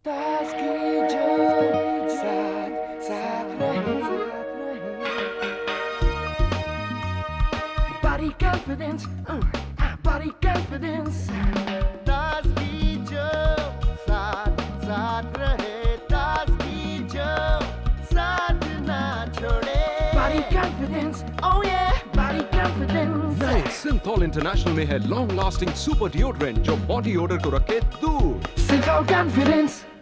पास की जो साथ साथ रहे body confidence body confidence पास की जो साथ साथ रहे पास की जो साथ ना छोड़े body confidence oh yeah body confidence Cinthol International में है लॉन्ग लास्टिंग सुपर डिओड्रेंट जो बॉडी ओडर को रखे दूर Cinthol confidence